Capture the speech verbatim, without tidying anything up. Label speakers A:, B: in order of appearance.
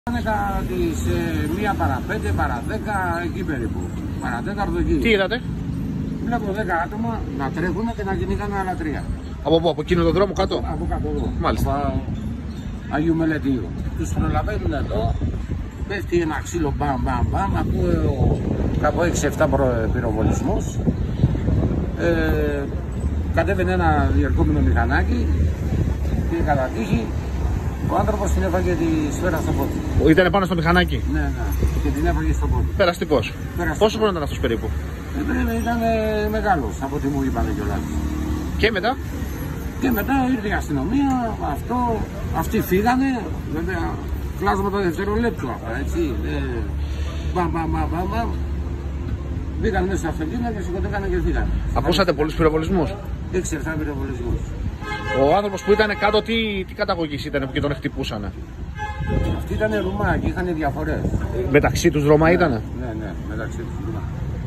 A: Ήταν τις ε, μία παρά πέντε, παρά δέκα, εκεί περίπου. Παρατέταρτο εκεί.
B: Τι είδατε?
A: Βλέπω δέκα άτομα να τρέχουν και να κυνηγάνε άλλα τρία.
B: Από πού, από εκείνο τον δρόμο κάτω?
A: Από, από κάτω εδώ.
B: Μάλιστα.
A: Από Αγίου Μελετίου. Τους προλαβαίνουν εδώ. Πέφτει ένα ξύλο μπαμ μπαμ μπαμ. Ακούω κάπου έξι εφτά πυροβολισμούς. Ε, κατέβαινε ένα διερχόμενο μηχανάκι και κατά τύχη ο άνθρωπος την έφαγε τη σφαίρα στο πόδι.
B: Ήταν πάνω στο μηχανάκι.
A: Ναι, ναι. Και την έφαγε στο πόδι.
B: Περαστικός. Πόσο μπορεί να ήταν αυτός περίπου?
A: Ε, πρέπει, ήταν μεγάλος από ό,τι μου είπανε κιόλας.
B: Και μετά?
A: Και μετά ήρθε η αστυνομία, αυτό, αυτοί φύγανε, βέβαια κλάσματα δευτερολέπτου αυτά, έτσι. Ε, μπαμ, μπαμ, μπαμ, μπαμ. Μπήκαν μέσα στο αυτοκίνητο και σηκωτήκανε και φύγανε.
B: Ακούσατε πολλούς πυροβολισμούς?
A: έξι εφτά πυροβολισμούς.
B: Ο άνθρωπος που ήταν κάτω, τι, τι καταγωγής ήταν που και τον χτυπούσανε?
A: Αυτοί ήταν Ρωμά και είχαν διαφορές.
B: Μεταξύ τους Ρωμά
A: Ναι,
B: ήτανε?
A: Ναι, ναι, μεταξύ τους Ρωμά.